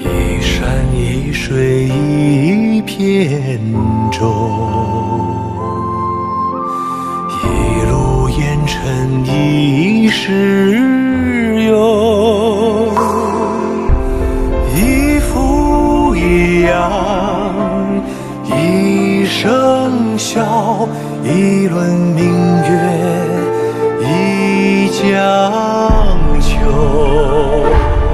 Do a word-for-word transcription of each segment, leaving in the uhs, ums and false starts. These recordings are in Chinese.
一山一水一片舟，一路烟尘一世游，一富一扬一生笑，一轮明月一江秋。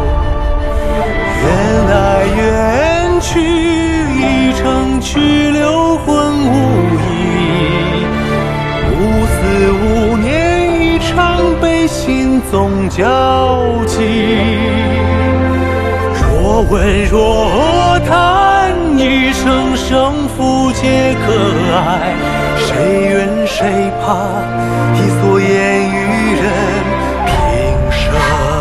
缘来缘去一程去，留魂无依。无思无念一场，悲心总交集。若问若叹一生，胜负皆可爱。谁怨谁怕，一蓑烟与人平生。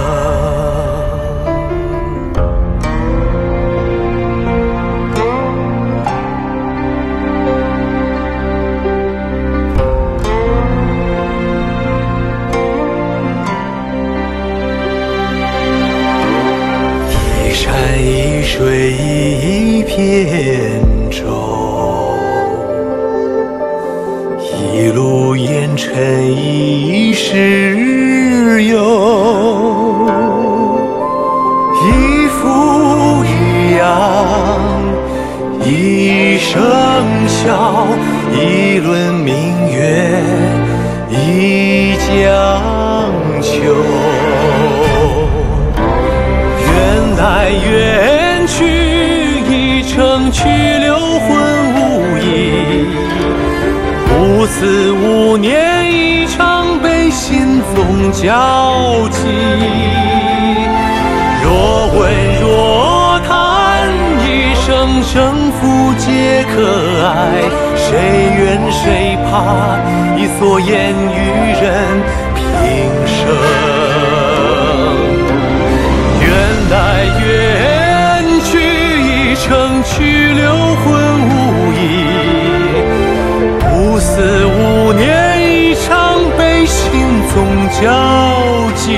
一水一片舟，一路烟尘一世游，一富一扬一生笑，一轮明月一江秋。缘来缘去一程去，留魂无依。无思无念一场，悲心总交集。若问若叹一生，胜负皆可爱。谁怨谁怕，一蓑烟与人平生。缘来缘去一程去，留魂无依。无思无念一场，悲心总交集。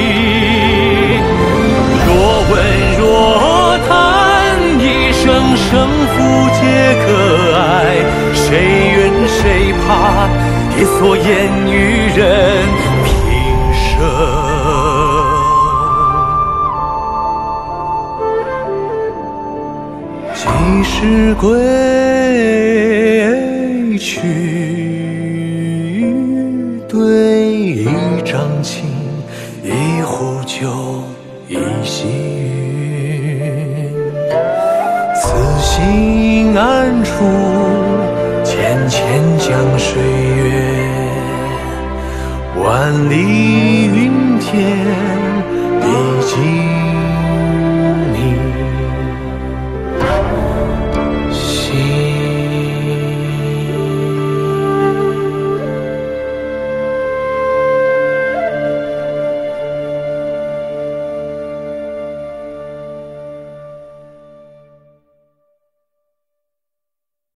若问若叹一生，胜负皆可爱。谁怨谁怕，一蓑烟与人平生。几时归去？对一张情，一壶酒，一袭云。此心安处，浅浅江水月。万里云天，历经